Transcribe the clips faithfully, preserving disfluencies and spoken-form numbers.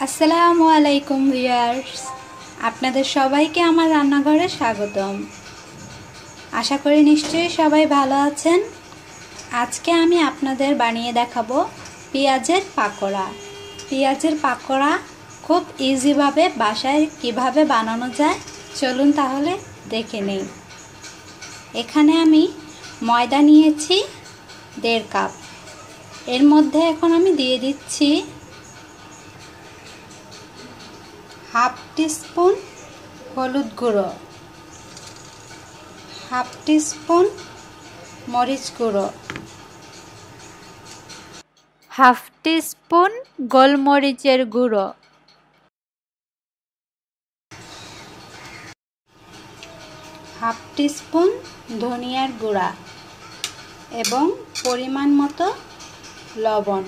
আসসালামু আলাইকুম ভিউয়ার্স, আপনাদের সবাইকে আমার রান্নাঘরে স্বাগতম। আশা করি নিশ্চয়ই সবাই ভালো আছেন। আজকে আমি আপনাদের বানিয়ে দেখাবো পেঁয়াজের পাকোড়া। পেঁয়াজের পাকোড়া খুব ইজিভাবে বাসায় কিভাবে বানানো যায় চলুন তাহলে দেখে নেই। এখানে আমি ময়দা নিয়েছি দেড় কাপ। এর মধ্যে এখন আমি দিয়ে দিচ্ছি হাফ টিস্পুন হলুদ গুঁড়ো, হাফ টিস্পুন মরিচ গুঁড়ো, হাফ টিস্পুন গোলমরিচের গুঁড়ো, হাফ টিস্পুন ধনিয়ার গুঁড়া এবং পরিমাণ মতো লবণ।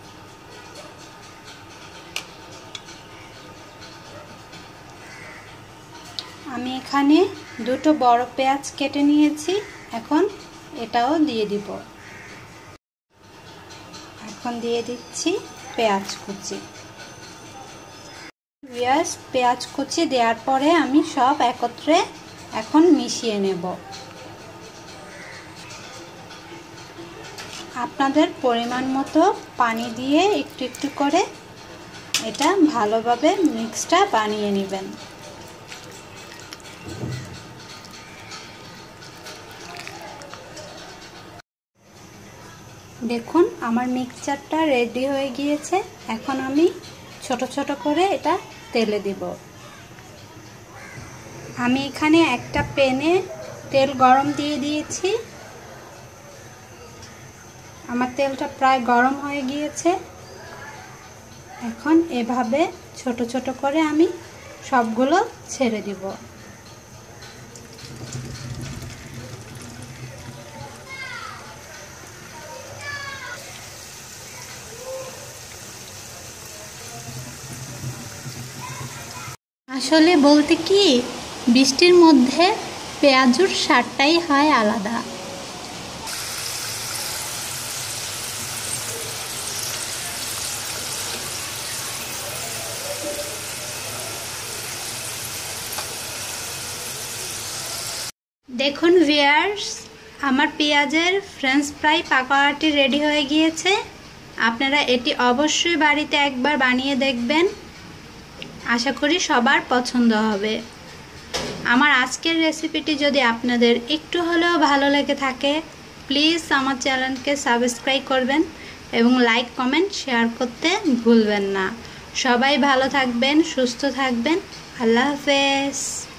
আমি এখানে দুটো বড় পেঁয়াজ কেটে নিয়েছি, এখন এটাও দিয়ে দিব। এখন দিয়ে দিচ্ছি পেঁয়াজ কুচি। পেঁয়াজ পেঁয়াজ কুচি দেওয়ার পরে আমি সব একত্রে এখন মিশিয়ে নেব। আপনাদের পরিমাণ মতো পানি দিয়ে একটু একটু করে এটা ভালোভাবে মিক্সটা বানিয়ে নেবেন। দেখুন আমার মিক্সচারটা রেডি হয়ে গিয়েছে। এখন আমি ছোট ছোট করে এটা তেলে দিব। আমি এখানে একটা প্যানে তেল গরম দিয়ে দিয়েছি। আমার তেলটা প্রায় গরম হয়ে গিয়েছে। এখন এভাবে ছোট ছোট করে আমি সবগুলো ছেড়ে দিব। আসলে বলতে কি, বৃষ্টির মধ্যে পেঁয়াজুর স্বাদটাই হয় আলাদা। দেখুন ভিউয়ার্স, আমার পেঁয়াজের ফ্রেঞ্চ ফ্রাই পাকোড়াটি রেডি হয়ে গিয়েছে। আপনারা এটি অবশ্যই বাড়িতে একবার বানিয়ে দেখবেন। আশা করি সবার পছন্দ হবে। আমার আজকের রেসিপিটি যদি আপনাদের একটু হলেও ভালো লেগে থাকে, প্লিজ আমার চ্যানেলকে সাবস্ক্রাইব করবেন এবং লাইক কমেন্ট শেয়ার করতে ভুলবেন না। সবাই ভালো থাকবেন, সুস্থ থাকবেন। আল্লাহ হাফেজ।